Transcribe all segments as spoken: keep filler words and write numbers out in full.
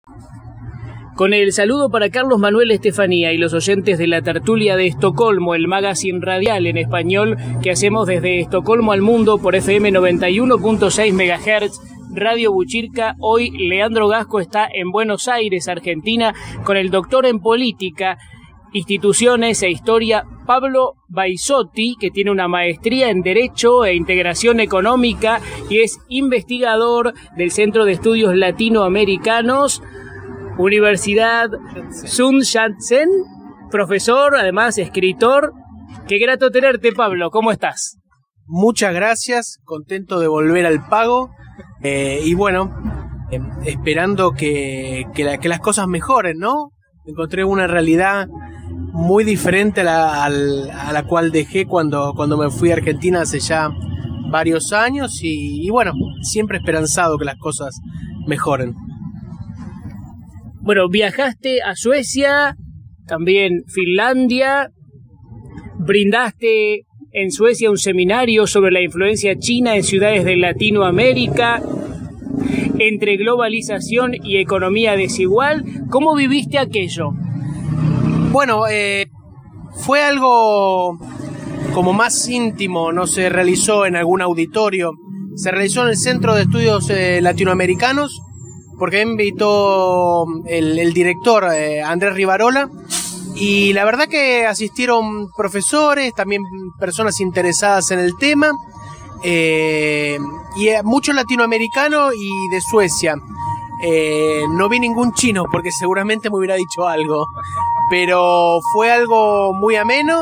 Con el saludo para Carlos Manuel Estefanía y los oyentes de la tertulia de Estocolmo, el magazine radial en español que hacemos desde Estocolmo al mundo por F M noventa y uno punto seis megahertz, Radio Buchirca. Hoy Leandro Gasco está en Buenos Aires, Argentina, con el doctor en política, instituciones e historia Pablo Baisotti, que tiene una maestría en Derecho e Integración Económica y es investigador del Centro de Estudios Latinoamericanos, Universidad Sun Yat-sen, profesor, además escritor. Qué grato tenerte, Pablo. ¿Cómo estás? Muchas gracias, contento de volver al pago eh, y bueno, eh, esperando que, que, la, que las cosas mejoren, ¿no? Encontré una realidad muy diferente a la, a la, a la cual dejé cuando, cuando me fui a Argentina hace ya varios años y, y bueno, siempre esperanzado que las cosas mejoren. Bueno, viajaste a Suecia, también Finlandia, brindaste en Suecia un seminario sobre la influencia china en ciudades de Latinoamérica, entre globalización y economía desigual. ¿Cómo viviste aquello? Bueno, eh, fue algo como más íntimo, no se realizó en algún auditorio, se realizó en el Centro de Estudios eh, Latinoamericanos, porque me invitó el, el director eh, Andrés Rivarola, y la verdad que asistieron profesores, también personas interesadas en el tema, eh, y muchos latinoamericanos y de Suecia. Eh, no vi ningún chino porque seguramente me hubiera dicho algo, pero fue algo muy ameno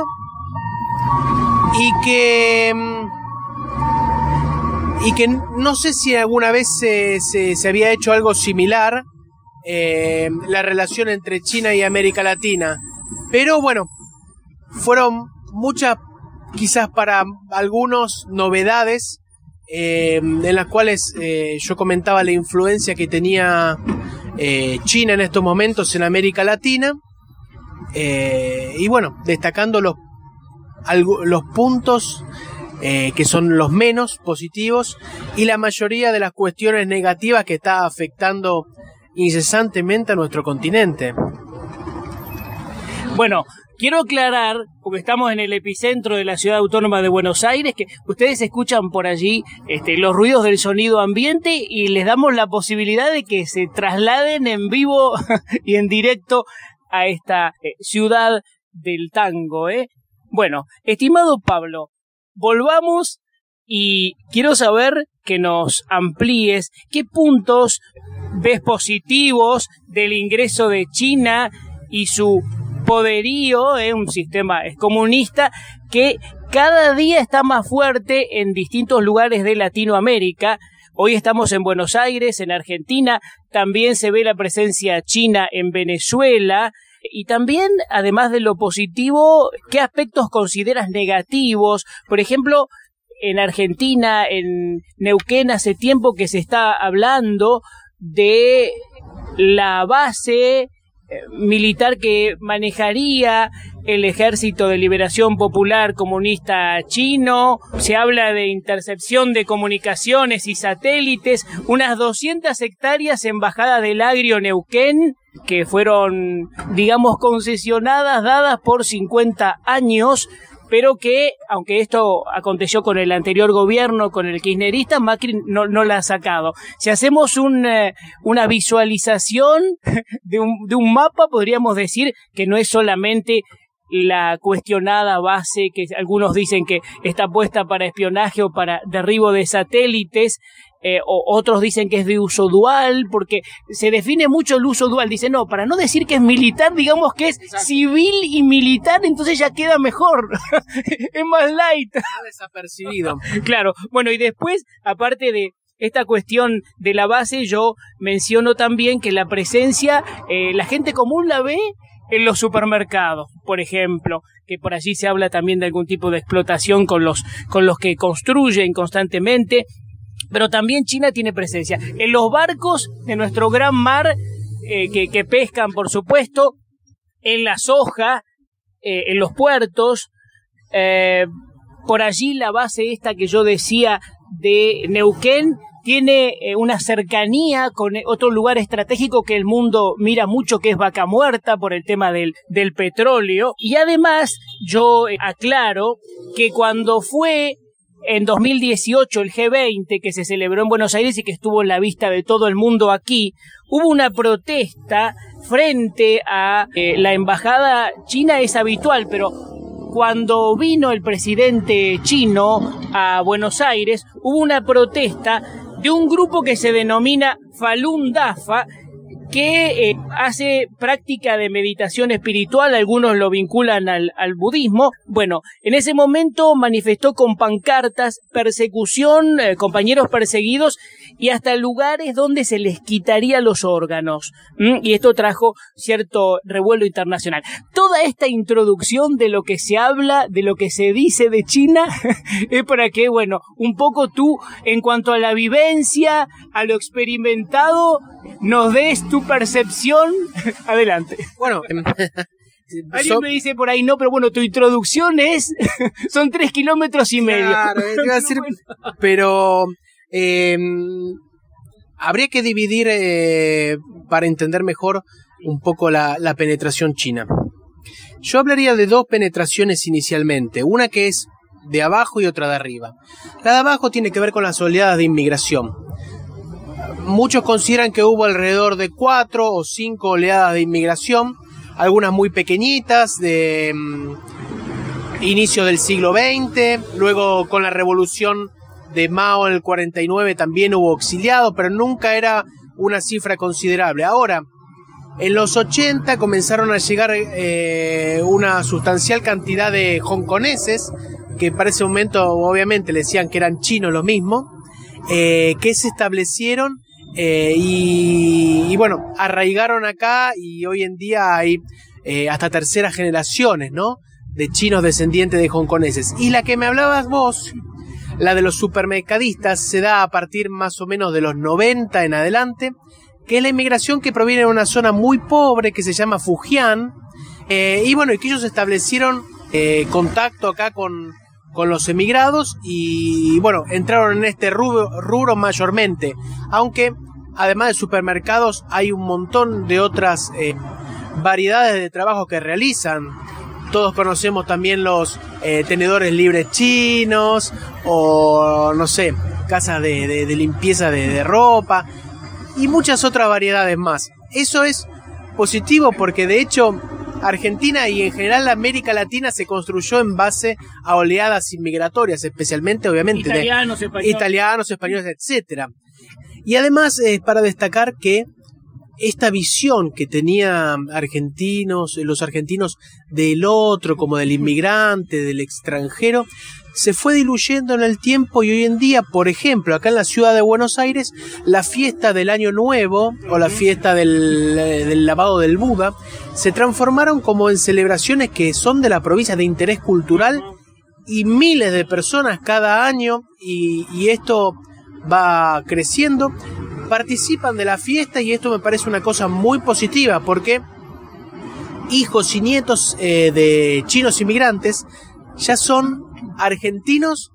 y que... y que no sé si alguna vez se, se, se había hecho algo similar, eh, la relación entre China y América Latina. Pero bueno, fueron muchas, quizás para algunos, novedades, eh, en las cuales eh, yo comentaba la influencia que tenía eh, China en estos momentos en América Latina, eh, y bueno, destacando los, los puntos Eh, que son los menos positivos y la mayoría de las cuestiones negativas que está afectando incesantemente a nuestro continente. Bueno, quiero aclarar, porque estamos en el epicentro de la ciudad autónoma de Buenos Aires, que ustedes escuchan por allí este, los ruidos del sonido ambiente y les damos la posibilidad de que se trasladen en vivo y en directo a esta eh, ciudad del tango, ¿eh? Bueno, estimado Pablo, volvamos y quiero saber que nos amplíes qué puntos ves positivos del ingreso de China y su poderío en un sistema comunista que cada día está más fuerte en distintos lugares de Latinoamérica. Hoy estamos en Buenos Aires, en Argentina, también se ve la presencia china en Venezuela. Y también, además de lo positivo, ¿qué aspectos consideras negativos? Por ejemplo, en Argentina, en Neuquén, hace tiempo que se está hablando de la base militar que manejaría el Ejército de Liberación Popular Comunista Chino. Se habla de intercepción de comunicaciones y satélites, unas doscientas hectáreas en Bajada del Agrio, Neuquén, que fueron, digamos, concesionadas, dadas por cincuenta años, pero que, aunque esto aconteció con el anterior gobierno, con el kirchnerista, Macri no, no la ha sacado. Si hacemos un, eh, una visualización de un, de un mapa, podríamos decir que no es solamente la cuestionada base que algunos dicen que está puesta para espionaje o para derribo de satélites, eh, o otros dicen que es de uso dual, porque se define mucho el uso dual. Dicen, no, para no decir que es militar, digamos que es Exacto. Civil y militar, entonces ya queda mejor. Es más light. Está desapercibido. Claro. Bueno, y después, aparte de esta cuestión de la base, yo menciono también que la presencia, eh, la gente común la ve en los supermercados, por ejemplo, que por allí se habla también de algún tipo de explotación con los, con los que construyen constantemente, pero también China tiene presencia en los barcos de nuestro gran mar, eh, que, que pescan, por supuesto, en la soja, eh, en los puertos, eh, por allí la base esta que yo decía de Neuquén tiene eh, una cercanía con otro lugar estratégico que el mundo mira mucho, que es Vaca Muerta, por el tema del, del petróleo. Y además, yo eh, aclaro que cuando fue en dos mil dieciocho el G veinte, que se celebró en Buenos Aires y que estuvo en la vista de todo el mundo aquí, hubo una protesta frente a eh, la embajada china. Es habitual, pero cuando vino el presidente chino a Buenos Aires, hubo una protesta de un grupo que se denomina Falun Dafa, que eh, hace práctica de meditación espiritual. Algunos lo vinculan al, al budismo. Bueno, en ese momento manifestó con pancartas, persecución, eh, compañeros perseguidos y hasta lugares donde se les quitaría los órganos. ¿Mm? Y esto trajo cierto revuelo internacional. Toda esta introducción de lo que se habla, de lo que se dice de China, es para que, bueno, un poco tú, en cuanto a la vivencia, a lo experimentado, nos des tu percepción. Adelante. Bueno, alguien so... me dice por ahí, no, pero bueno, tu introducción es, son tres kilómetros y medio. Claro, iba a decir, pero eh, habría que dividir eh, para entender mejor un poco la, la penetración china. Yo hablaría de dos penetraciones inicialmente, una que es de abajo y otra de arriba. La de abajo tiene que ver con las oleadas de inmigración. Muchos consideran que hubo alrededor de cuatro o cinco oleadas de inmigración, algunas muy pequeñitas, de um, inicio del siglo veinte, luego con la revolución de Mao en el cuarenta y nueve también hubo exiliados, pero nunca era una cifra considerable. Ahora, en los ochenta comenzaron a llegar eh, una sustancial cantidad de hongkoneses, que para ese momento obviamente le decían que eran chinos lo mismo, eh, que se establecieron eh, y, y bueno, arraigaron acá, y hoy en día hay eh, hasta terceras generaciones, ¿no?, de chinos descendientes de hongkoneses. Y la que me hablabas vos, la de los supermercadistas, se da a partir más o menos de los noventa en adelante, que es la inmigración que proviene de una zona muy pobre que se llama Fujian, eh, y bueno, y que ellos establecieron eh, contacto acá con, con los emigrados, y bueno, entraron en este rubro, rubro mayormente, aunque además de supermercados hay un montón de otras eh, variedades de trabajo que realizan. Todos conocemos también los eh, tenedores libres chinos, o no sé, casas de, de, de limpieza de, de ropa, y muchas otras variedades más. Eso es positivo porque de hecho Argentina y en general América Latina se construyó en base a oleadas inmigratorias, especialmente obviamente italianos, de españoles, italianos, españoles, etcétera. Y además es eh, para destacar que esta visión que tenían argentinos, los argentinos del otro, como del inmigrante, del extranjero, se fue diluyendo en el tiempo, y hoy en día, por ejemplo, acá en la ciudad de Buenos Aires, la fiesta del Año Nuevo o la fiesta del, del lavado del Buda se transformaron como en celebraciones que son de la provincia de interés cultural, y miles de personas cada año, y, y esto va creciendo, participan de la fiesta, y esto me parece una cosa muy positiva porque hijos y nietos eh, de chinos inmigrantes ya son argentinos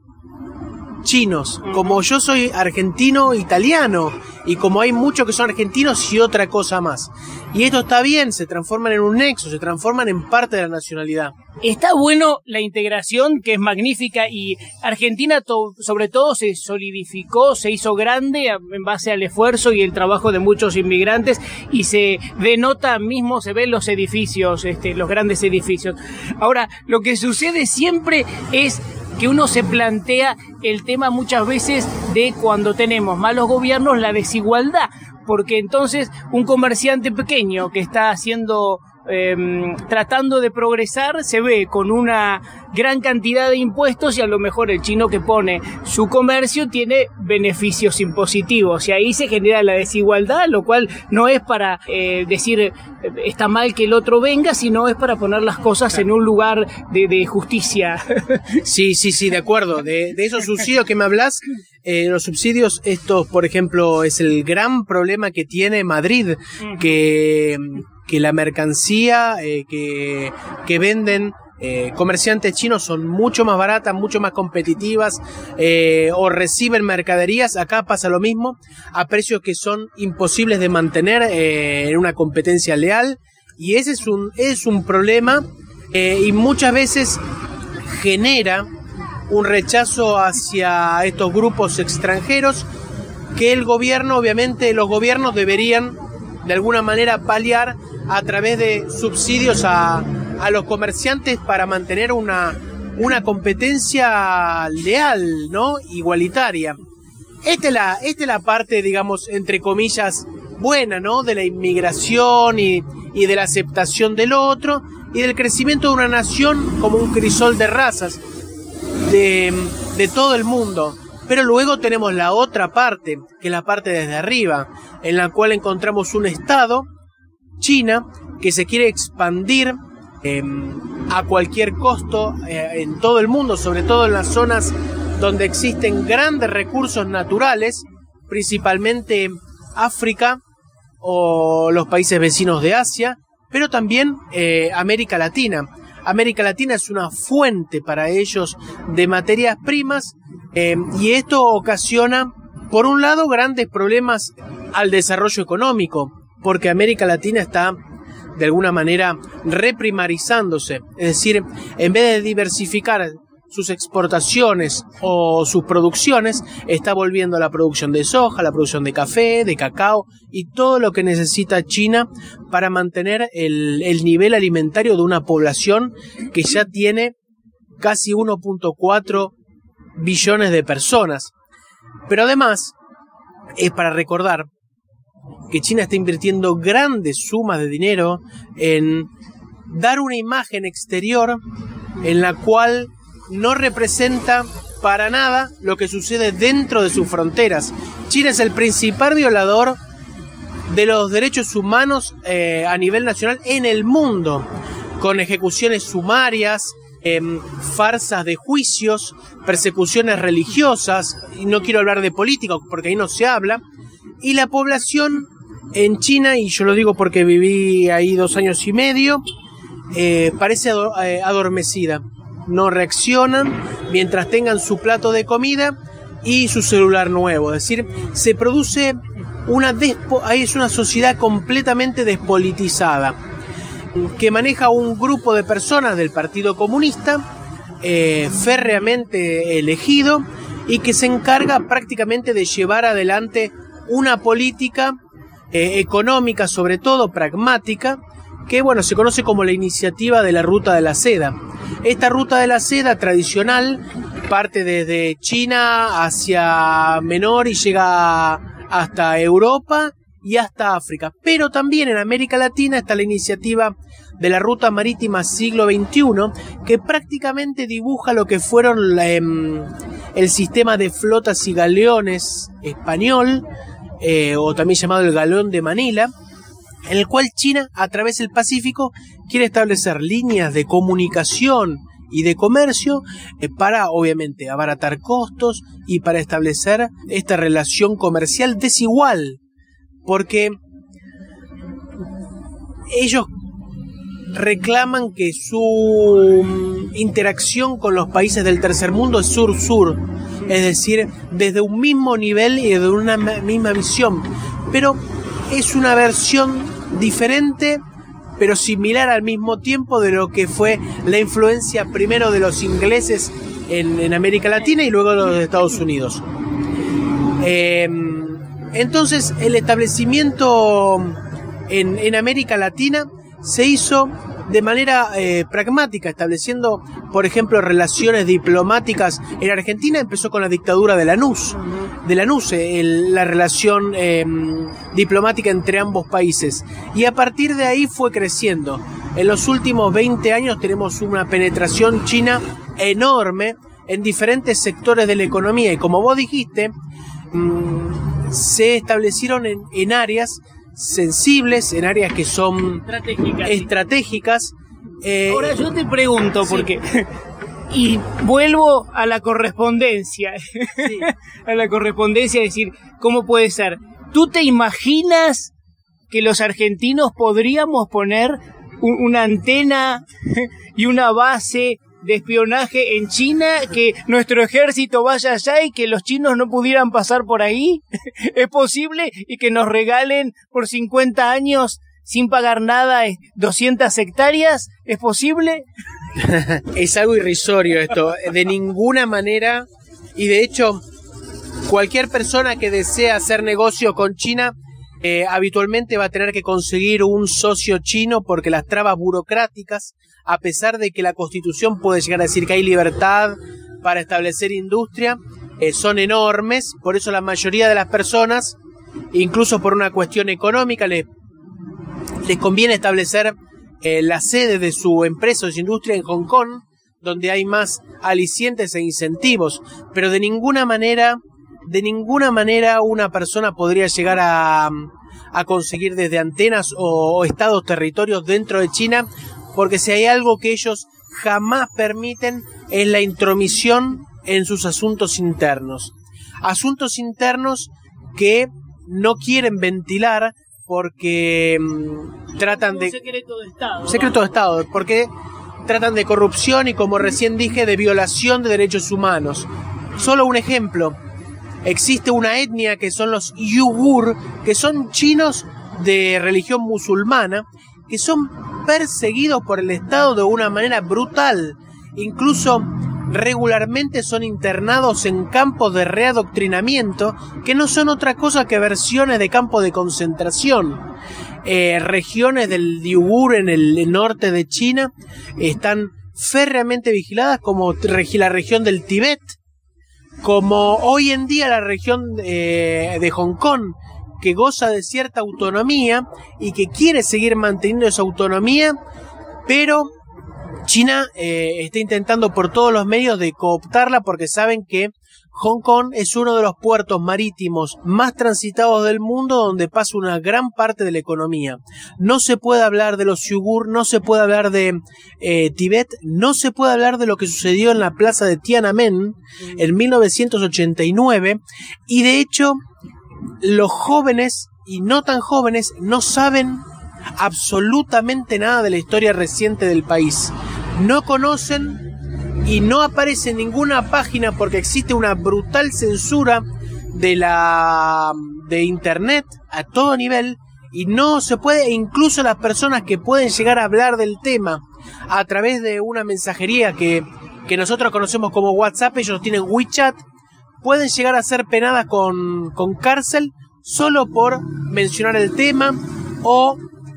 chinos, como yo soy argentino italiano, y como hay muchos que son argentinos y otra cosa más. Y esto está bien, se transforman en un nexo, se transforman en parte de la nacionalidad. Está bueno la integración, que es magnífica, y Argentina to- sobre todo se solidificó, se hizo grande en base al esfuerzo y el trabajo de muchos inmigrantes, y se denota mismo, se ven los edificios, este, los grandes edificios. Ahora, lo que sucede siempre es que uno se plantea el tema muchas veces de cuando tenemos malos gobiernos, la desigualdad, porque entonces un comerciante pequeño que está haciendo, eh, tratando de progresar, se ve con una gran cantidad de impuestos, y a lo mejor el chino que pone su comercio tiene beneficios impositivos, y ahí se genera la desigualdad, lo cual no es para eh, decir está mal que el otro venga, sino es para poner las cosas en un lugar de, de justicia. Sí, sí, sí, de acuerdo. De, de esos subsidios que me hablas, eh, los subsidios estos, por ejemplo, es el gran problema que tiene Madrid, que, que la mercancía eh, que, que venden eh, comerciantes chinos son mucho más baratas, mucho más competitivas, eh, o reciben mercaderías, acá pasa lo mismo, a precios que son imposibles de mantener eh, en una competencia leal, y ese es un, es un problema, eh, y muchas veces genera un rechazo hacia estos grupos extranjeros que el gobierno, obviamente los gobiernos deberían de alguna manera paliar a través de subsidios a, a los comerciantes para mantener una, una competencia leal, ¿no? Igualitaria. Esta es la, esta es la parte, digamos, entre comillas, buena, ¿no? De la inmigración y, y de la aceptación del otro y del crecimiento de una nación como un crisol de razas de, de todo el mundo. Pero luego tenemos la otra parte, que es la parte desde arriba, en la cual encontramos un Estado, China, que se quiere expandir eh, a cualquier costo eh, en todo el mundo, sobre todo en las zonas donde existen grandes recursos naturales, principalmente África o los países vecinos de Asia, pero también eh, América Latina. América Latina es una fuente para ellos de materias primas, eh, y esto ocasiona, por un lado, grandes problemas al desarrollo económico, porque América Latina está de alguna manera reprimarizándose, es decir, en vez de diversificar sus exportaciones o sus producciones, está volviendo a la producción de soja, la producción de café, de cacao y todo lo que necesita China para mantener el, el nivel alimentario de una población que ya tiene casi uno punto cuatro billones de personas. Pero además, es para recordar que China está invirtiendo grandes sumas de dinero en dar una imagen exterior en la cual no representa para nada lo que sucede dentro de sus fronteras. China es el principal violador de los derechos humanos eh, a nivel nacional en el mundo, con ejecuciones sumarias, eh, farsas de juicios, persecuciones religiosas, y no quiero hablar de política porque ahí no se habla, y la población en China, y yo lo digo porque viví ahí dos años y medio, eh, parece ador- eh, adormecida. No reaccionan mientras tengan su plato de comida y su celular nuevo. Es decir, se produce una despo- ahí es una sociedad completamente despolitizada que maneja un grupo de personas del Partido Comunista eh, férreamente elegido y que se encarga prácticamente de llevar adelante una política eh, económica, sobre todo pragmática, que bueno, se conoce como la iniciativa de la Ruta de la Seda. Esta Ruta de la Seda tradicional parte desde China hacia Menor y llega hasta Europa y hasta África. Pero también en América Latina está la iniciativa de la Ruta Marítima Siglo veintiuno, que prácticamente dibuja lo que fueron la, eh, el sistema de flotas y galeones español, eh, o también llamado el Galeón de Manila, en el cual China, a través del Pacífico, quiere establecer líneas de comunicación y de comercio eh, para, obviamente, abaratar costos y para establecer esta relación comercial desigual, porque ellos reclaman que su interacción con los países del tercer mundo es sur-sur, es decir, desde un mismo nivel y desde una misma visión, pero es una versión diferente, pero similar al mismo tiempo de lo que fue la influencia primero de los ingleses en, en América Latina y luego de los Estados Unidos. Eh, entonces, el establecimiento en, en América Latina se hizo de manera eh, pragmática, estableciendo, por ejemplo, relaciones diplomáticas. En Argentina empezó con la dictadura de Lanús, de Lanús, el, la relación eh, diplomática entre ambos países. Y a partir de ahí fue creciendo. En los últimos veinte años tenemos una penetración china enorme en diferentes sectores de la economía. Y como vos dijiste, mmm, se establecieron en, en áreas sensibles, en áreas que son estratégicas. estratégicas. Eh, Ahora yo te pregunto, sí. porque y vuelvo a la correspondencia, sí. a la correspondencia, es decir, ¿cómo puede ser? ¿Tú te imaginas que los argentinos podríamos poner un, una antena y una base de espionaje en China, que nuestro ejército vaya allá y que los chinos no pudieran pasar por ahí? ¿Es posible? Y que nos regalen por cincuenta años sin pagar nada doscientas hectáreas, ¿es posible? Es algo irrisorio esto, de ninguna manera, y de hecho cualquier persona que desea hacer negocio con China eh, habitualmente va a tener que conseguir un socio chino, porque las trabas burocráticas, a pesar de que la Constitución puede llegar a decir que hay libertad para establecer industria, eh, son enormes. Por eso la mayoría de las personas, incluso por una cuestión económica, les, les conviene establecer eh, la sede de su empresa o de su industria en Hong Kong, donde hay más alicientes e incentivos, pero de ninguna manera, de ninguna manera una persona podría llegar a, a conseguir desde antenas o, o estados territorios dentro de China, porque si hay algo que ellos jamás permiten es la intromisión en sus asuntos internos. Asuntos internos que no quieren ventilar porque mmm, tratan de... secreto de Estado. Secreto de Estado, porque tratan de corrupción y, como recién dije, de violación de derechos humanos. Solo un ejemplo. Existe una etnia que son los Uyghur, que son chinos de religión musulmana, que son perseguidos por el Estado de una manera brutal. Incluso regularmente son internados en campos de readoctrinamiento, que no son otra cosa que versiones de campos de concentración. Eh, regiones del Uyghur en el norte de China están férreamente vigiladas, como la región del Tíbet, como hoy en día la región eh, de Hong Kong, que goza de cierta autonomía y que quiere seguir manteniendo esa autonomía, pero China eh, está intentando por todos los medios de cooptarla, porque saben que Hong Kong es uno de los puertos marítimos más transitados del mundo, donde pasa una gran parte de la economía. No se puede hablar de los Uyghur, no se puede hablar de eh, Tíbet, no se puede hablar de lo que sucedió en la plaza de Tiananmen en mil novecientos ochenta y nueve, y de hecho los jóvenes y no tan jóvenes no saben absolutamente nada de la historia reciente del país. No conocen y no aparece en ninguna página, porque existe una brutal censura de la de internet a todo nivel, y no se puede, e incluso las personas que pueden llegar a hablar del tema a través de una mensajería que, que nosotros conocemos como WhatsApp, ellos tienen WeChat, pueden llegar a ser penadas con, con cárcel solo por mencionar el tema o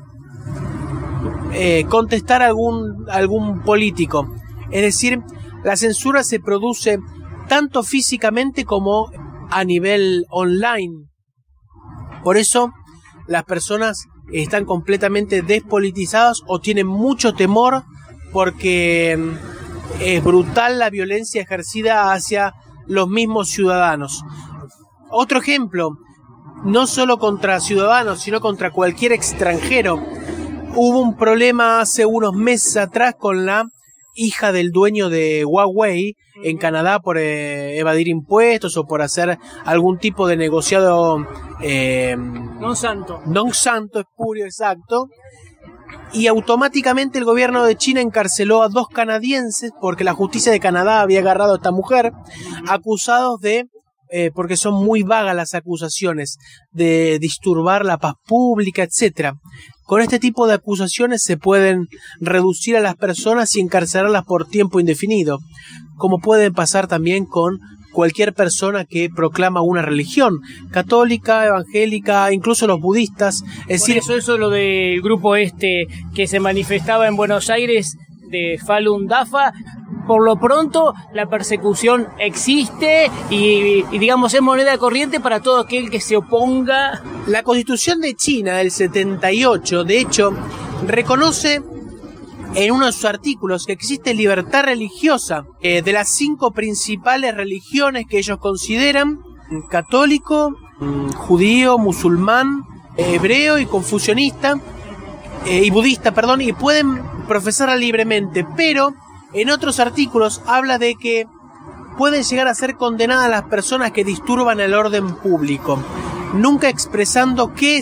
eh, contestar a algún, algún político. Es decir, la censura se produce tanto físicamente como a nivel online. Por eso las personas están completamente despolitizadas o tienen mucho temor, porque es brutal la violencia ejercida hacia los mismos ciudadanos. Otro ejemplo, no solo contra ciudadanos, sino contra cualquier extranjero. Hubo un problema hace unos meses atrás con la hija del dueño de Huawei en Canadá por eh, evadir impuestos o por hacer algún tipo de negociado eh, non santo. Non santo, espurio, exacto. Y automáticamente el gobierno de China encarceló a dos canadienses, porque la justicia de Canadá había agarrado a esta mujer, acusados de, eh, porque son muy vagas las acusaciones, de disturbar la paz pública, etcétera. Con este tipo de acusaciones se pueden reducir a las personas y encarcelarlas por tiempo indefinido, como puede pasar también con cualquier persona que proclama una religión, católica, evangélica, incluso los budistas. Es Por decir, eso, eso lo del grupo este que se manifestaba en Buenos Aires de Falun Dafa, por lo pronto la persecución existe y, y digamos es moneda corriente para todo aquel que se oponga. La Constitución de China del setenta y ocho, de hecho, reconoce en uno de sus artículos que existe libertad religiosa eh, de las cinco principales religiones que ellos consideran: católico, judío, musulmán, hebreo y confucionista, eh, y budista, perdón, y pueden profesarla libremente, pero en otros artículos habla de que pueden llegar a ser condenadas las personas que disturban el orden público, nunca expresando qué es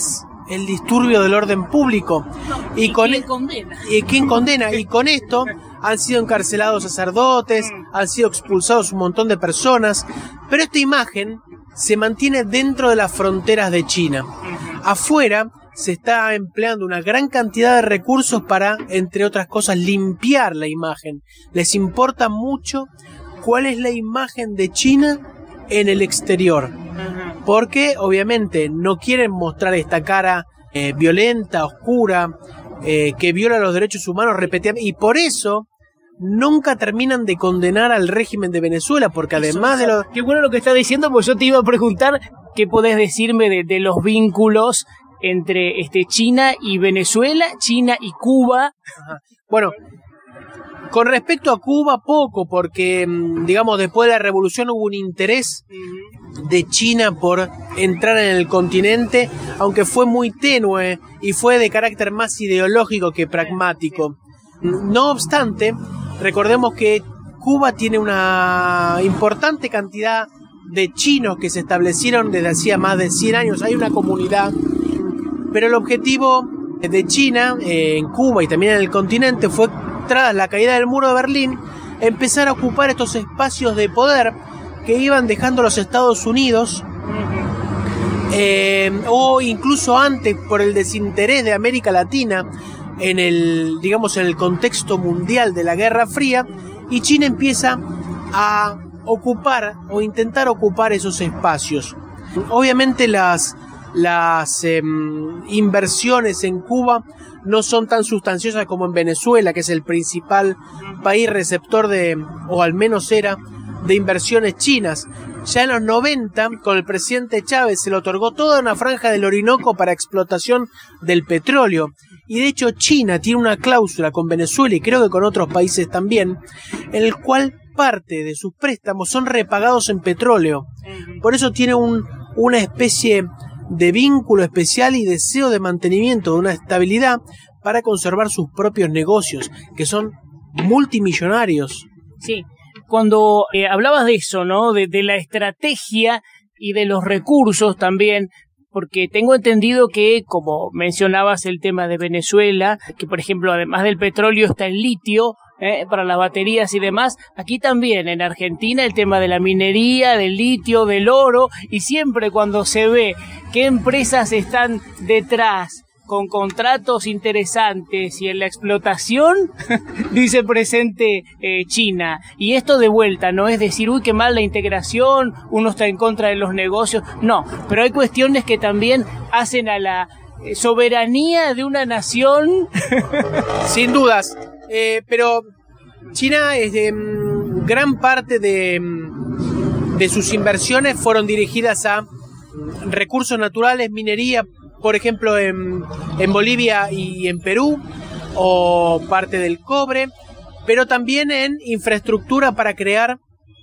el disturbio del orden público. ¿Y, ¿Y con quién condena? ¿Y quién condena? Y con esto han sido encarcelados sacerdotes, han sido expulsados un montón de personas, pero esta imagen se mantiene dentro de las fronteras de China. Afuera se está empleando una gran cantidad de recursos para, entre otras cosas, limpiar la imagen. Les importa mucho cuál es la imagen de China en el exterior, porque obviamente no quieren mostrar esta cara eh, violenta, oscura, eh, que viola los derechos humanos repetidamente, y por eso nunca terminan de condenar al régimen de Venezuela, porque además de los... Qué bueno lo que está diciendo, pues yo te iba a preguntar qué podés decirme de, de los vínculos entre este, China y Venezuela, China y Cuba. Ajá. Bueno, con respecto a Cuba, poco, porque, digamos, después de la revolución hubo un interés de China por entrar en el continente, aunque fue muy tenue y fue de carácter más ideológico que pragmático. No obstante, recordemos que Cuba tiene una importante cantidad de chinos que se establecieron desde hacía más de cien años. Hay una comunidad, pero el objetivo de China eh, en Cuba y también en el continente fue, tras la caída del muro de Berlín, empezar a ocupar estos espacios de poder que iban dejando los Estados Unidos, eh, o incluso antes por el desinterés de América Latina en el, digamos, en el contexto mundial de la Guerra Fría, y China empieza a ocupar o intentar ocupar esos espacios. Obviamente las las eh, inversiones en Cuba no son tan sustanciosas como en Venezuela, que es el principal país receptor de, o al menos era, de inversiones chinas. Ya en los noventa, con el presidente Chávez, se le otorgó toda una franja del Orinoco para explotación del petróleo. Y de hecho China tiene una cláusula con Venezuela, y creo que con otros países también, en el cual parte de sus préstamos son repagados en petróleo. Por eso tiene un, una especie de vínculo especial y deseo de mantenimiento de una estabilidad para conservar sus propios negocios, que son multimillonarios. Sí, cuando eh, hablabas de eso, ¿no? De, de la estrategia y de los recursos también, porque tengo entendido que, como mencionabas el tema de Venezuela, que por ejemplo, además del petróleo está el litio, ¿eh? Para las baterías y demás. Aquí también en Argentina el tema de la minería, del litio, del oro, y siempre cuando se ve qué empresas están detrás con contratos interesantes y en la explotación, dice presente eh, China. Y esto de vuelta, no es decir, uy, qué mal la integración, uno está en contra de los negocios, no, pero hay cuestiones que también hacen a la eh, soberanía de una nación. Sin dudas, eh, pero China, es de, gran parte de, de sus inversiones fueron dirigidas a recursos naturales, minería, por ejemplo, en, en Bolivia y en Perú, o parte del cobre, pero también en infraestructura para crear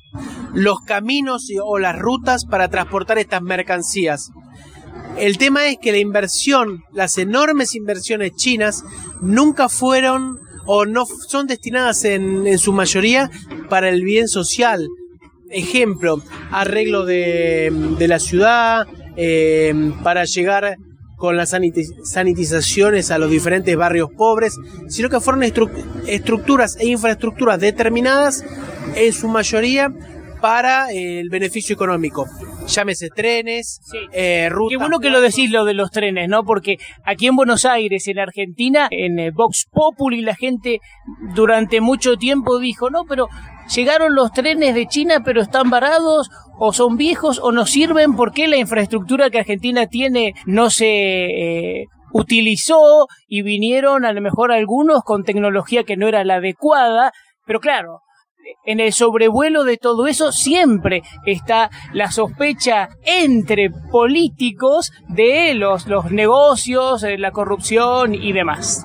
los caminos o las rutas para transportar estas mercancías. El tema es que la inversión, las enormes inversiones chinas, nunca fueron o no son destinadas en, en su mayoría para el bien social. Ejemplo, arreglo de, de la ciudad, eh, para llegar con las sanitizaciones a los diferentes barrios pobres, sino que fueron estru estructuras e infraestructuras determinadas en su mayoría para eh, el beneficio económico. Llámese trenes, sí. eh, rutas... Qué bueno que lo decís, lo de los trenes, ¿no? Porque aquí en Buenos Aires, en Argentina, en eh, Vox Populi, la gente durante mucho tiempo dijo, no, pero llegaron los trenes de China, pero están varados, o son viejos, o no sirven, ¿por qué la infraestructura que Argentina tiene no se eh, utilizó? Y vinieron a lo mejor algunos con tecnología que no era la adecuada, pero claro, en el sobrevuelo de todo eso siempre está la sospecha entre políticos de los, los negocios, la corrupción y demás.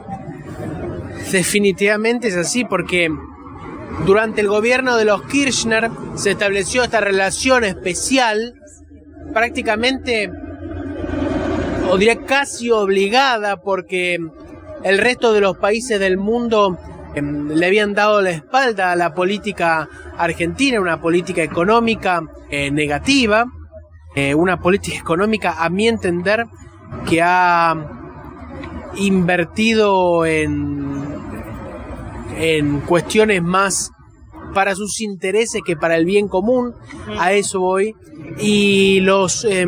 Definitivamente es así, porque durante el gobierno de los Kirchner se estableció esta relación especial, prácticamente, o diría casi obligada, porque el resto de los países del mundo eh, le habían dado la espalda a la política argentina, una política económica eh, negativa, eh, una política económica, a mi entender, que ha invertido en, en cuestiones más para sus intereses que para el bien común, a eso voy. Y los, eh,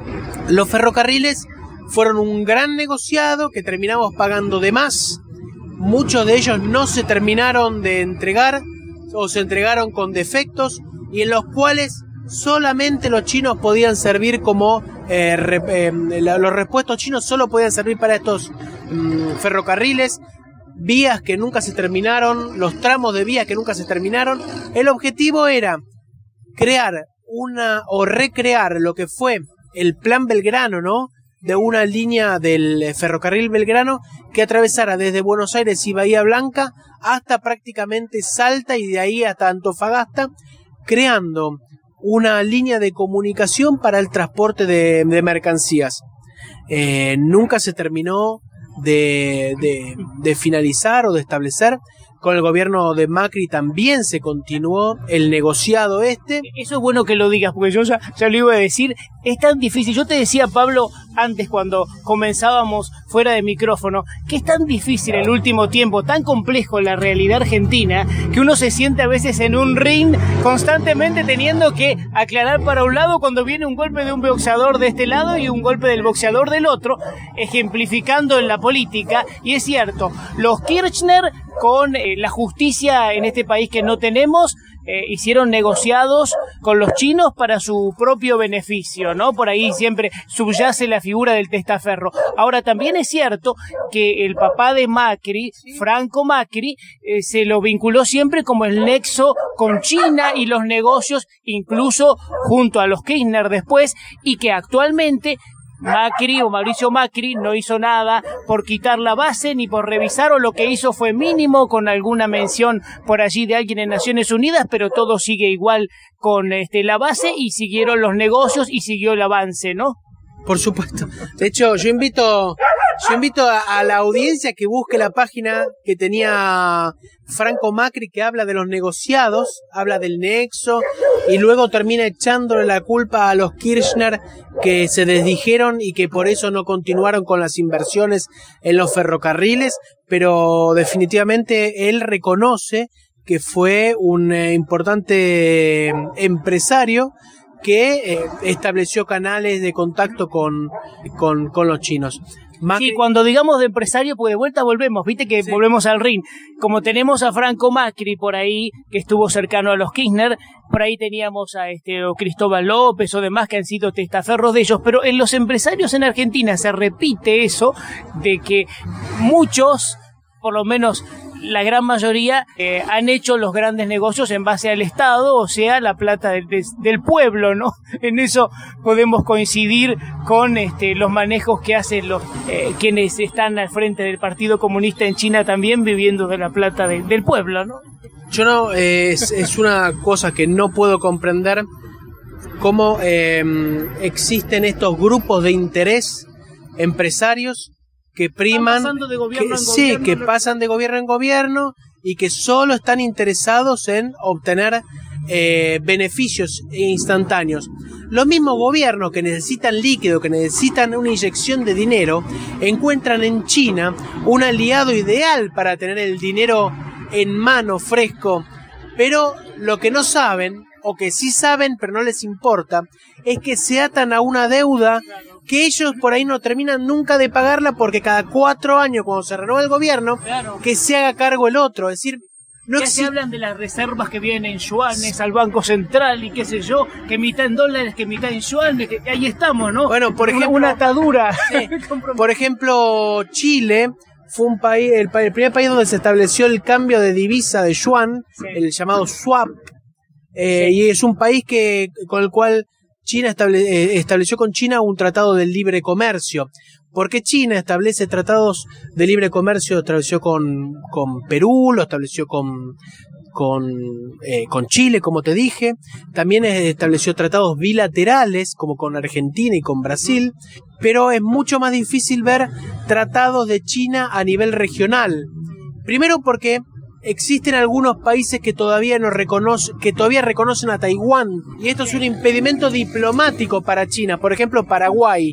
los ferrocarriles fueron un gran negociado que terminamos pagando de más. Muchos de ellos no se terminaron de entregar o se entregaron con defectos y en los cuales solamente los chinos podían servir como eh, re, eh, los repuestos chinos solo podían servir para estos mm, ferrocarriles, vías que nunca se terminaron, los tramos de vías que nunca se terminaron. El objetivo era crear una o recrear lo que fue el Plan Belgrano, ¿no? De una línea del ferrocarril Belgrano que atravesara desde Buenos Aires y Bahía Blanca hasta prácticamente Salta y de ahí hasta Antofagasta, creando una línea de comunicación para el transporte de, de mercancías. Eh, nunca se terminó de, de, de finalizar o de establecer. Con el gobierno de Macri también se continuó el negociado este. Eso es bueno que lo digas, porque yo ya, ya lo iba a decir. Es tan difícil. Yo te decía, Pablo, antes cuando comenzábamos fuera de micrófono, que es tan difícil el último tiempo, tan complejo la realidad argentina, que uno se siente a veces en un ring constantemente teniendo que aclarar para un lado cuando viene un golpe de un boxeador de este lado y un golpe del boxeador del otro, ejemplificando en la política. Y es cierto, los Kirchner con eh, la justicia en este país que no tenemos, eh, hicieron negociados con los chinos para su propio beneficio, ¿no? Por ahí siempre subyace la figura del testaferro. Ahora, también es cierto que el papá de Macri, Franco Macri, eh, se lo vinculó siempre como el nexo con China y los negocios, incluso junto a los Kirchner después, y que actualmente Macri o Mauricio Macri no hizo nada por quitar la base ni por revisar, o lo que hizo fue mínimo con alguna mención por allí de alguien en Naciones Unidas, pero todo sigue igual con este, la base, y siguieron los negocios y siguió el avance, ¿no? Por supuesto. De hecho, yo invito, yo invito a, a la audiencia que busque la página que tenía Franco Macri, que habla de los negociados, habla del nexo, y luego termina echándole la culpa a los Kirchner que se desdijeron y que por eso no continuaron con las inversiones en los ferrocarriles, pero definitivamente él reconoce que fue un eh, importante eh, empresario que eh, estableció canales de contacto con, con, con los chinos. Macri... Sí, cuando digamos de empresario, pues de vuelta volvemos, viste que sí. Volvemos al ring. Como tenemos a Franco Macri por ahí, que estuvo cercano a los Kirchner, por ahí teníamos a este o Cristóbal López o demás que han sido testaferros de ellos, pero en los empresarios en Argentina se repite eso de que muchos, por lo menos la gran mayoría, eh, han hecho los grandes negocios en base al Estado, o sea, la plata de, de, del pueblo, ¿no? En eso podemos coincidir con este, los manejos que hacen los eh, quienes están al frente del Partido Comunista en China, también viviendo de la plata de, del pueblo, ¿no? Yo no, eh, es, es una cosa que no puedo comprender, cómo eh, existen estos grupos de interés empresarios que priman, de gobierno que, en sí, gobierno, que ¿no? pasan de gobierno en gobierno y que solo están interesados en obtener eh, beneficios instantáneos. Los mismos gobiernos que necesitan líquido, que necesitan una inyección de dinero, encuentran en China un aliado ideal para tener el dinero en mano, fresco. Pero lo que no saben, o que sí saben pero no les importa, es que se atan a una deuda que ellos por ahí no terminan nunca de pagarla, porque cada cuatro años, cuando se renueva el gobierno, claro, que se haga cargo el otro. Es decir, no ya se hablan de las reservas que vienen en yuanes al Banco Central y qué sé yo, que mitad en dólares, que mitad en yuanes, que ahí estamos, ¿no? Bueno, por ejemplo, una, una atadura. Sí. Por ejemplo, Chile fue un país, el, el primer país donde se estableció el cambio de divisa de yuan, sí, el llamado swap, eh, sí. Y es un país que con el cual China estable, eh, estableció con China un tratado de libre comercio. Porque China establece tratados de libre comercio, lo estableció con, con Perú, lo estableció con, con, eh, con Chile, como te dije. También estableció tratados bilaterales, como con Argentina y con Brasil. Pero es mucho más difícil ver tratados de China a nivel regional. Primero porque existen algunos países que todavía no reconocen, que todavía reconocen a Taiwán, y esto es un impedimento diplomático para China. Por ejemplo, Paraguay.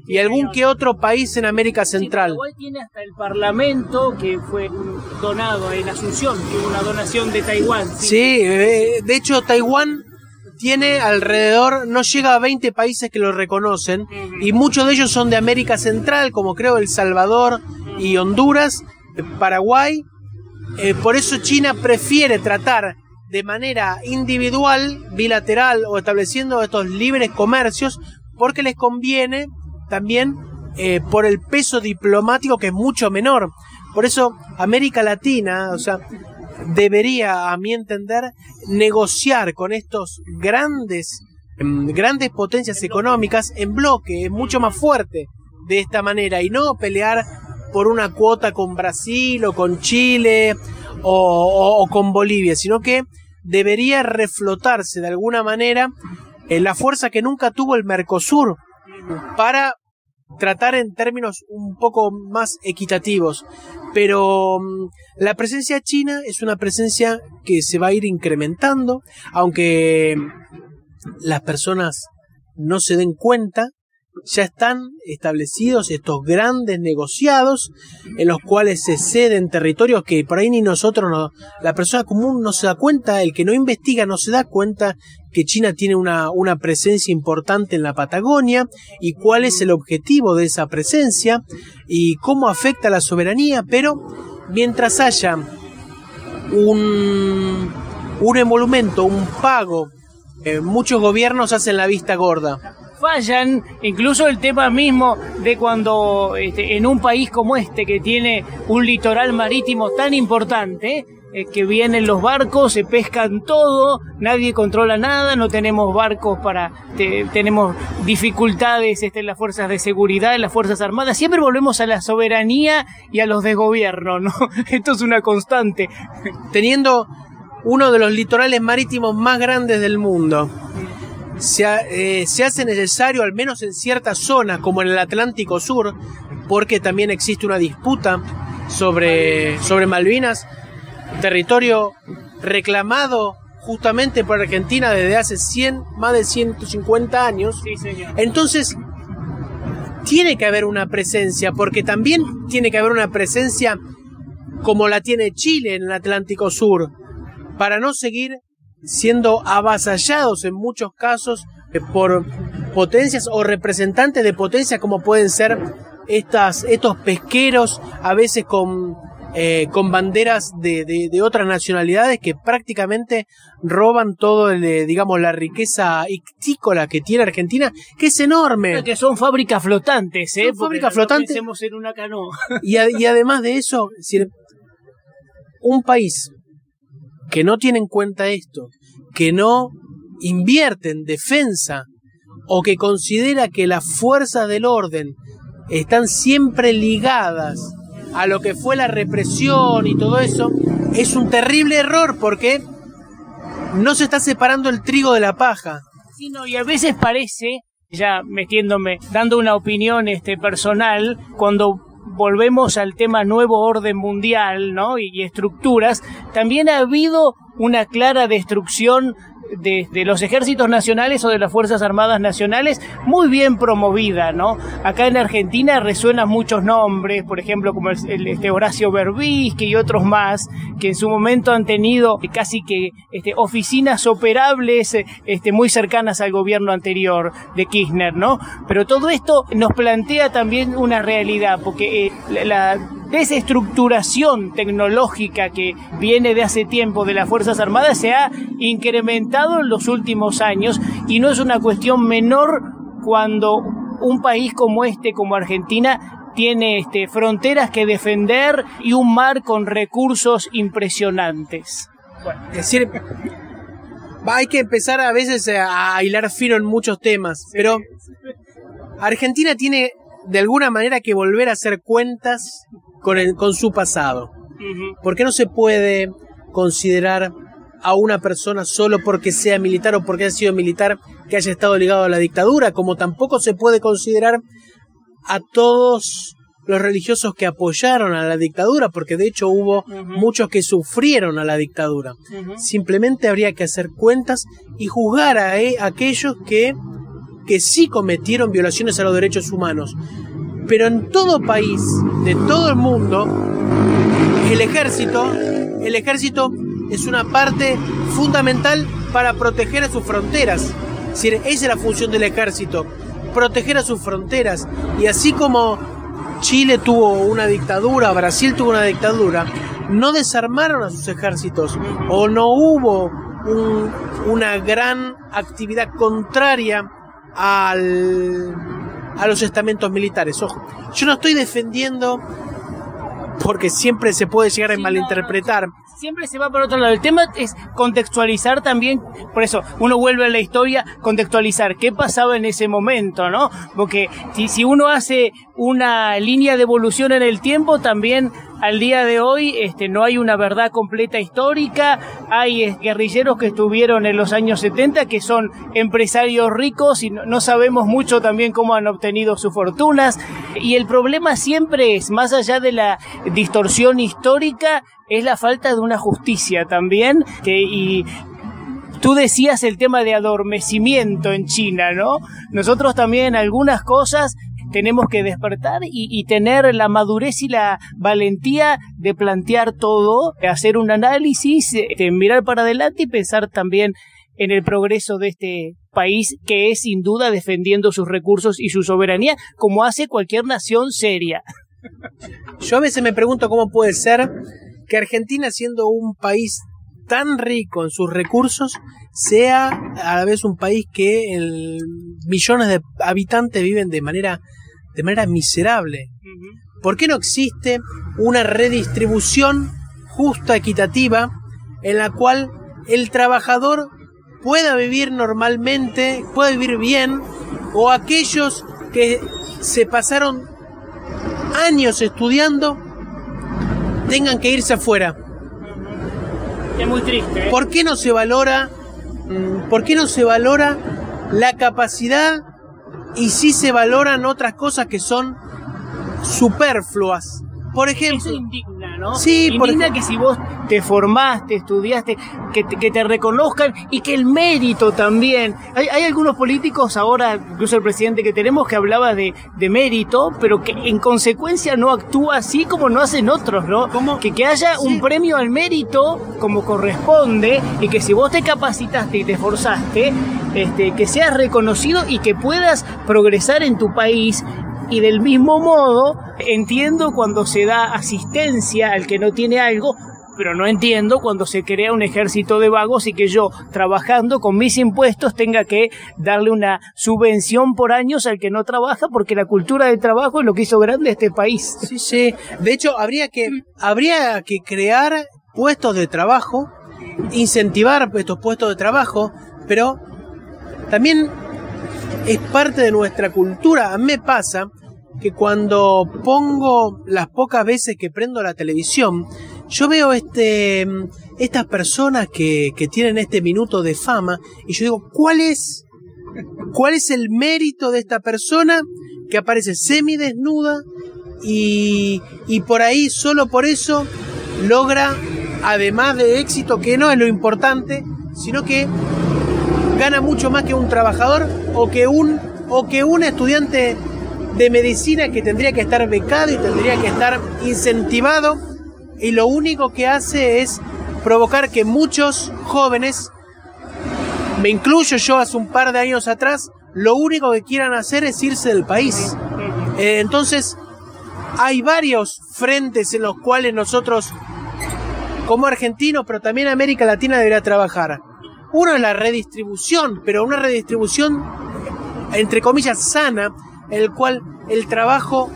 y algún que otro país en América Central. Sí, Paraguay tiene hasta el Parlamento, que fue donado en Asunción, que hubo una donación de Taiwán. Sí, sí eh, de hecho Taiwán tiene alrededor, no llega a veinte países que lo reconocen, uh-huh. y muchos de ellos son de América Central, como creo El Salvador uh-huh. y Honduras, Paraguay. Eh, por eso China prefiere tratar de manera individual, bilateral o estableciendo estos libres comercios, porque les conviene también eh, por el peso diplomático, que es mucho menor. Por eso América Latina, o sea, debería, a mi entender, negociar con estos grandes, grandes potencias económicas en bloque, es mucho más fuerte de esta manera, y no pelear por una cuota con Brasil o con Chile o, o, o con Bolivia, sino que debería reflotarse de alguna manera eh, la fuerza que nunca tuvo el Mercosur, para tratar en términos un poco más equitativos. Pero um, la presencia china es una presencia que se va a ir incrementando, aunque las personas no se den cuenta. Ya están establecidos estos grandes negociados en los cuales se ceden territorios que por ahí ni nosotros, no, la persona común no se da cuenta, el que no investiga no se da cuenta que China tiene una, una presencia importante en la Patagonia, y cuál es el objetivo de esa presencia y cómo afecta a la soberanía. Pero mientras haya un, un emolumento, un pago, eh, muchos gobiernos hacen la vista gorda. Fallan, incluso el tema mismo de cuando este, en un país como este, que tiene un litoral marítimo tan importante, eh, que vienen los barcos, se pescan todo, nadie controla nada, no tenemos barcos para, te, tenemos dificultades este, en las fuerzas de seguridad, en las fuerzas armadas, siempre volvemos a la soberanía y a los desgobiernos, ¿no? Esto es una constante. Teniendo uno de los litorales marítimos más grandes del mundo, Se, eh, se hace necesario, al menos en ciertas zonas, como en el Atlántico Sur, porque también existe una disputa sobre, sobre Malvinas, territorio reclamado justamente por Argentina desde hace cien, más de ciento cincuenta años. Sí, señor. Entonces, tiene que haber una presencia, porque también tiene que haber una presencia como la tiene Chile en el Atlántico Sur, para no seguir siendo avasallados en muchos casos eh, por potencias o representantes de potencias como pueden ser estas, estos pesqueros, a veces con, eh, con banderas de, de, de otras nacionalidades, que prácticamente roban todo, el, digamos, la riqueza ictícola que tiene Argentina, que es enorme. Que son fábricas flotantes, ¿eh? Son fábricas flotantes. No pensemos en una canoa. Y, a, y además de eso, si un país que no tiene en cuenta esto, que no invierte en defensa, o que considera que las fuerzas del orden están siempre ligadas a lo que fue la represión y todo eso, es un terrible error, porque no se está separando el trigo de la paja. Sí, no, y a veces parece, ya metiéndome, dando una opinión este, personal, cuando volvemos al tema nuevo orden mundial, ¿no? y, y estructuras, también ha habido una clara destrucción de, de los ejércitos nacionales o de las Fuerzas Armadas Nacionales, muy bien promovida, ¿no? Acá en Argentina resuenan muchos nombres, por ejemplo, como el, el este Horacio Berbisky y otros más, que en su momento han tenido casi que este, oficinas operables este, muy cercanas al gobierno anterior de Kirchner, ¿no? Pero todo esto nos plantea también una realidad, porque eh, la, la desestructuración tecnológica que viene de hace tiempo de las Fuerzas Armadas se ha incrementado en los últimos años, y no es una cuestión menor cuando un país como este, como Argentina, tiene este, fronteras que defender y un mar con recursos impresionantes. Bueno, es decir, hay que empezar a veces a hilar fino en muchos temas, sí. Pero Argentina tiene de alguna manera que volver a hacer cuentas con, el, con su pasado. Uh-huh. ¿Por qué no se puede considerar a una persona solo porque sea militar o porque haya sido militar que haya estado ligado a la dictadura? Como tampoco se puede considerar a todos los religiosos que apoyaron a la dictadura, porque de hecho hubo uh-huh. muchos que sufrieron a la dictadura. Uh-huh. Simplemente habría que hacer cuentas y juzgar a, eh, a aquellos que que sí cometieron violaciones a los derechos humanos. Pero en todo país, de todo el mundo, el ejército, el ejército es una parte fundamental para proteger a sus fronteras. Es decir, esa es la función del ejército, proteger a sus fronteras. Y así como Chile tuvo una dictadura, Brasil tuvo una dictadura, no desarmaron a sus ejércitos o no hubo un, una gran actividad contraria al, a los estamentos militares. Ojo, yo no estoy defendiendo, porque siempre se puede llegar a sí, malinterpretar. No, no. Siempre se va por otro lado. El tema es contextualizar también, por eso uno vuelve a la historia, contextualizar qué pasaba en ese momento, ¿no? Porque si, si uno hace una línea de evolución en el tiempo, también al día de hoy este, no hay una verdad completa histórica. Hay eh, guerrilleros que estuvieron en los años setenta, que son empresarios ricos y no, no sabemos mucho también cómo han obtenido sus fortunas. Y el problema siempre es, más allá de la distorsión histórica, es la falta de una justicia también, que, y tú decías el tema de adormecimiento en China, ¿no? Nosotros también en algunas cosas tenemos que despertar y, y tener la madurez y la valentía de plantear todo, de hacer un análisis, de mirar para adelante y pensar también en el progreso de este país, que es sin duda defendiendo sus recursos y su soberanía, como hace cualquier nación seria. Yo a veces me pregunto cómo puede ser que Argentina, siendo un país tan rico en sus recursos, sea a la vez un país que el, millones de habitantes viven de manera, de manera miserable. Uh-huh. ¿Por qué no existe una redistribución justa, equitativa, en la cual el trabajador pueda vivir normalmente, pueda vivir bien, o aquellos que se pasaron años estudiando tengan que irse afuera? Es muy triste, ¿eh? ¿Por qué no se valora, por qué no se valora la capacidad y sí se valoran otras cosas que son superfluas? Por ejemplo, eso indigna, ¿no? Sí, indigna por... que si vos te formaste, estudiaste, que te, que te reconozcan y que el mérito también. Hay, hay algunos políticos ahora, incluso el presidente que tenemos, que hablaba de, de mérito, pero que en consecuencia no actúa así como no hacen otros, ¿no? ¿Cómo? Que, que haya sí. un premio al mérito como corresponde, y que si vos te capacitaste y te esforzaste, este, que seas reconocido y que puedas progresar en tu país. Y del mismo modo, entiendo cuando se da asistencia al que no tiene algo, pero no entiendo cuando se crea un ejército de vagos y que yo, trabajando con mis impuestos, tenga que darle una subvención por años al que no trabaja, porque la cultura del trabajo es lo que hizo grande a este país. Sí, sí. De hecho, habría que, habría que crear puestos de trabajo, incentivar estos puestos de trabajo, pero también es parte de nuestra cultura. A mí me pasa que cuando pongo, las pocas veces que prendo la televisión, yo veo este, estas personas que, que tienen este minuto de fama, y yo digo, ¿cuál es, cuál es el mérito de esta persona que aparece semidesnuda y, y por ahí, solo por eso, logra, además de éxito, que no es lo importante, sino que gana mucho más que un trabajador o que un, o que un estudiante de medicina que tendría que estar becado y tendría que estar incentivado, y lo único que hace es provocar que muchos jóvenes, me incluyo yo hace un par de años atrás, lo único que quieran hacer es irse del país. Eh, entonces hay varios frentes en los cuales nosotros, como argentinos, pero también América Latina, debería trabajar. Uno es la redistribución, pero una redistribución entre comillas sana, en el cual el trabajo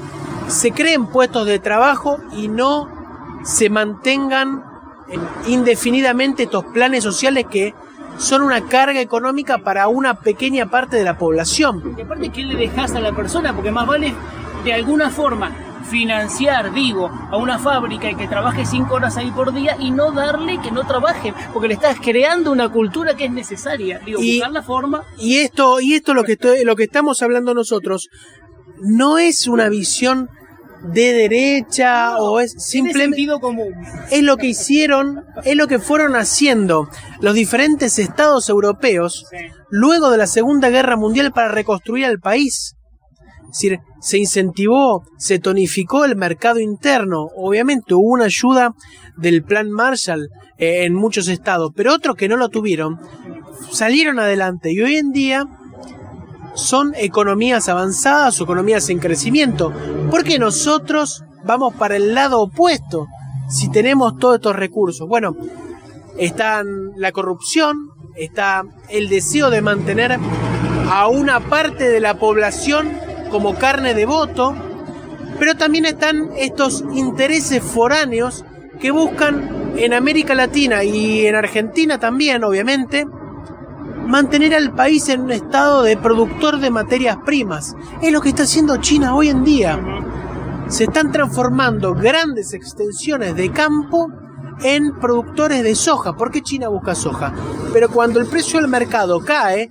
se creen puestos de trabajo y no se mantengan indefinidamente estos planes sociales que son una carga económica para una pequeña parte de la población. Y aparte, ¿qué le dejas a la persona? Porque más vale de alguna forma financiar, digo, a una fábrica y que trabaje cinco horas ahí por día, y no darle que no trabaje, porque le estás creando una cultura que es necesaria. Digo, y, buscar la forma. Y esto, y esto lo que estoy, lo que estamos hablando nosotros, no es una visión de derecha no, o es simplemente sentido común. Es lo que hicieron, es lo que fueron haciendo los diferentes estados europeos sí. luego de la Segunda Guerra Mundial para reconstruir el país. Es decir, se incentivó, se tonificó el mercado interno. Obviamente hubo una ayuda del Plan Marshall eh, en muchos estados, pero otros que no lo tuvieron salieron adelante y hoy en día son economías avanzadas o economías en crecimiento, porque nosotros vamos para el lado opuesto si tenemos todos estos recursos. Bueno, está la corrupción, está el deseo de mantener a una parte de la población como carne de voto, pero también están estos intereses foráneos que buscan en América Latina y en Argentina también, obviamente, mantener al país en un estado de productor de materias primas. Es lo que está haciendo China hoy en día. Se están transformando grandes extensiones de campo en productores de soja. ¿Por qué China busca soja? Pero cuando el precio del mercado cae,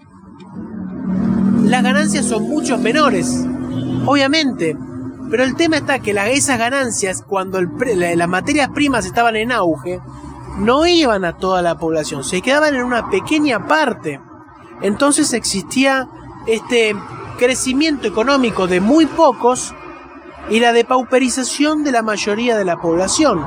las ganancias son mucho menores, obviamente. Pero el tema está que la, esas ganancias, cuando el pre, la, las materias primas estaban en auge, no iban a toda la población, se quedaban en una pequeña parte. Entonces existía este crecimiento económico de muy pocos y la depauperización de la mayoría de la población.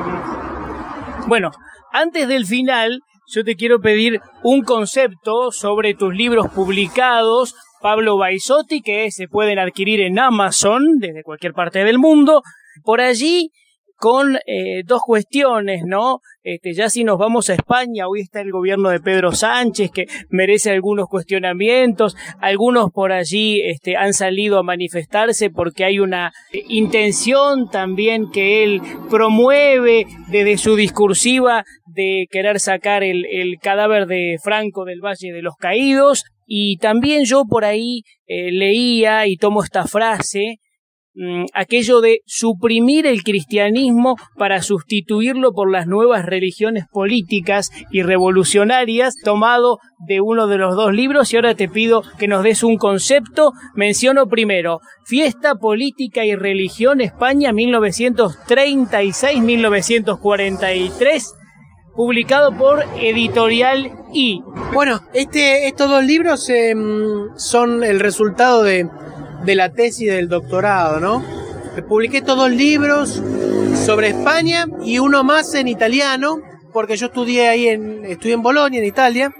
Bueno, antes del final, yo te quiero pedir un concepto sobre tus libros publicados, Pablo Baisotti, que se pueden adquirir en Amazon desde cualquier parte del mundo. Por allí, con eh, dos cuestiones, ¿no? Este, ya si nos vamos a España, hoy está el gobierno de Pedro Sánchez, que merece algunos cuestionamientos. Algunos por allí este, han salido a manifestarse porque hay una eh, intención también que él promueve desde su discursiva de querer sacar el, el cadáver de Franco del Valle de los Caídos. Y también yo por ahí eh, leía y tomo esta frase, mmm, aquello de suprimir el cristianismo para sustituirlo por las nuevas religiones políticas y revolucionarias, tomado de uno de los dos libros. Y ahora te pido que nos des un concepto. Menciono primero Fiesta, Política y Religión, España, mil novecientos treinta y seis a mil novecientos cuarenta y tres. Publicado por Editorial I. Bueno, este, estos dos libros eh, son el resultado de, de la tesis del doctorado, ¿no? Publiqué estos dos libros sobre España y uno más en italiano, porque yo estudié ahí en, estudié en Bolonia, en Italia,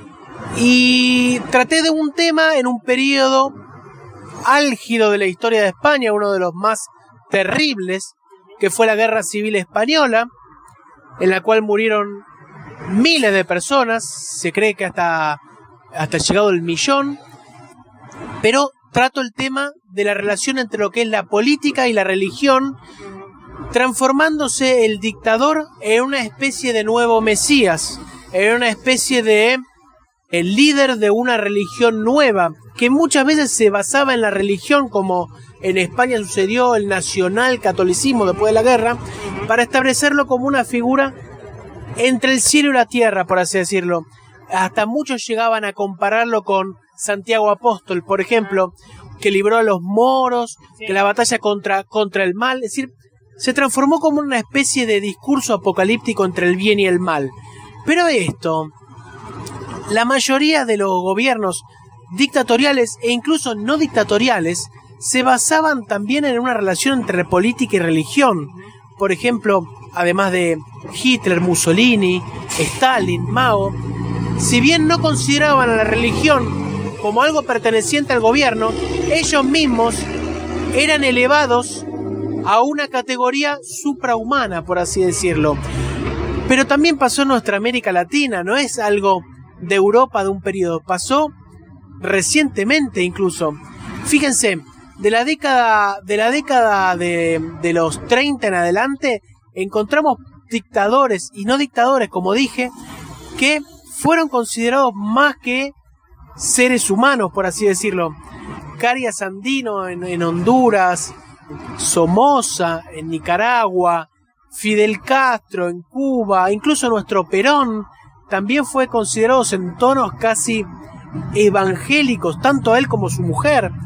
y traté de un tema en un periodo álgido de la historia de España, uno de los más terribles, que fue la Guerra Civil Española, en la cual murieron miles de personas, se cree que hasta, hasta llegado el millón, pero trato el tema de la relación entre lo que es la política y la religión, transformándose el dictador en una especie de nuevo Mesías, en una especie de el líder de una religión nueva, que muchas veces se basaba en la religión, como en España sucedió el nacional catolicismo después de la guerra, para establecerlo como una figura entre el cielo y la tierra, por así decirlo. Hasta muchos llegaban a compararlo con Santiago Apóstol, por ejemplo, que libró a los moros, que la batalla contra, contra el mal, es decir, se transformó como una especie de discurso apocalíptico entre el bien y el mal. Pero esto, la mayoría de los gobiernos dictatoriales e incluso no dictatoriales se basaban también en una relación entre política y religión. Por ejemplo, además de Hitler, Mussolini, Stalin, Mao, si bien no consideraban a la religión como algo perteneciente al gobierno, ellos mismos eran elevados a una categoría suprahumana, por así decirlo. Pero también pasó en nuestra América Latina, no es algo de Europa de un periodo, pasó recientemente incluso. Fíjense, de la década de la década de, de los treinta en adelante encontramos dictadores y no dictadores, como dije, que fueron considerados más que seres humanos, por así decirlo. Caria Sandino en, en Honduras, Somoza en Nicaragua, Fidel Castro en Cuba, incluso nuestro Perón también fue considerado en tonos casi evangélicos, tanto él como su mujer.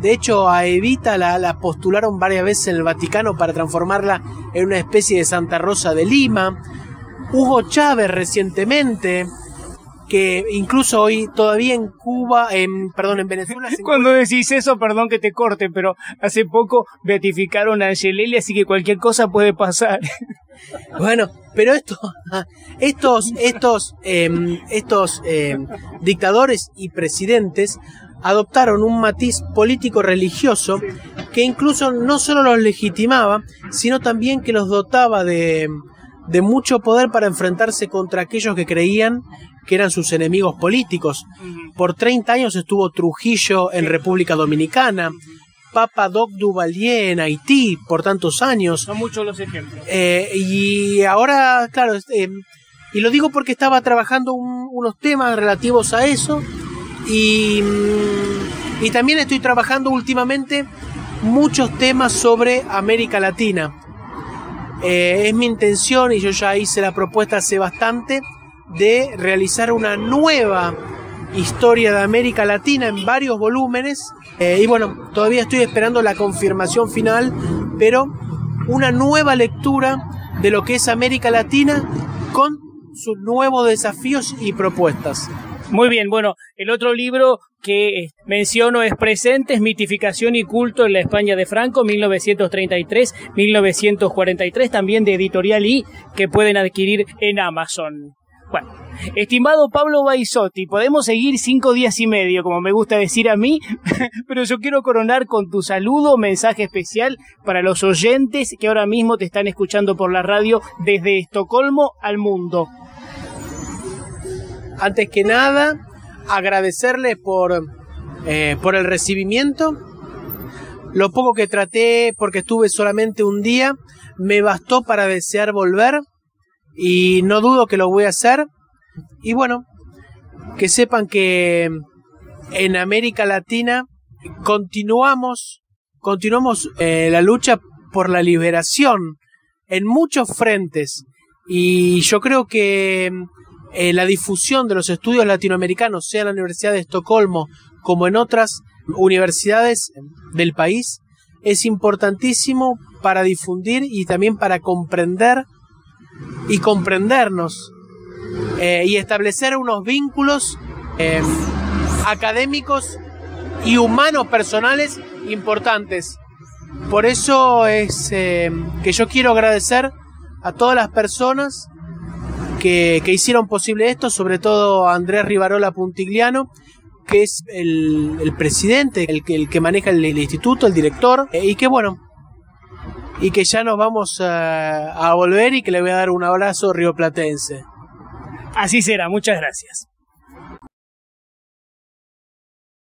De hecho, a Evita la, la postularon varias veces en el Vaticano para transformarla en una especie de Santa Rosa de Lima. Hugo Chávez recientemente, que incluso hoy todavía en Cuba, en, perdón, en Venezuela... Se Cuando decís eso, perdón que te corte, pero hace poco beatificaron a Angelelli, así que cualquier cosa puede pasar. Bueno, pero esto, estos, estos, eh, estos eh, dictadores y presidentes adoptaron un matiz político-religioso que incluso no solo los legitimaba, sino también que los dotaba de, de mucho poder para enfrentarse contra aquellos que creían que eran sus enemigos políticos. Por treinta años estuvo Trujillo en República Dominicana, Papa Doc Duvalier en Haití por tantos años. Son muchos los ejemplos. Eh, y ahora, claro, eh, y lo digo porque estaba trabajando un, unos temas relativos a eso, y, y también estoy trabajando últimamente muchos temas sobre América Latina. Eh, es mi intención, y yo ya hice la propuesta hace bastante, de realizar una nueva historia de América Latina en varios volúmenes, eh, y bueno, todavía estoy esperando la confirmación final, pero una nueva lectura de lo que es América Latina con sus nuevos desafíos y propuestas. Muy bien, bueno, el otro libro que menciono es Presentes, mitificación y culto en la España de Franco, mil novecientos treinta y tres a mil novecientos cuarenta y tres, también de Editorial I, que pueden adquirir en Amazon. Bueno, estimado Pablo Baisotti, podemos seguir cinco días y medio, como me gusta decir a mí, pero yo quiero coronar con tu saludo, mensaje especial para los oyentes que ahora mismo te están escuchando por la radio desde Estocolmo al mundo. Antes que nada, agradecerles por, eh, por el recibimiento. Lo poco que traté, porque estuve solamente un día, me bastó para desear volver. Y no dudo que lo voy a hacer. Y bueno, que sepan que en América Latina continuamos, continuamos eh, la lucha por la liberación en muchos frentes. Y yo creo que eh, la difusión de los estudios latinoamericanos, sea en la Universidad de Estocolmo como en otras universidades del país, es importantísimo para difundir y también para comprender y comprendernos eh, y establecer unos vínculos eh, académicos y humanos personales importantes. Por eso es eh, que yo quiero agradecer a todas las personas que, que hicieron posible esto, sobre todo a Andrés Rivarola Puntigliano, que es el, el presidente, el que, el que maneja el, el instituto, el director, eh, y que bueno, y que ya nos vamos a, a volver y que le voy a dar un abrazo rioplatense. Así será, muchas gracias.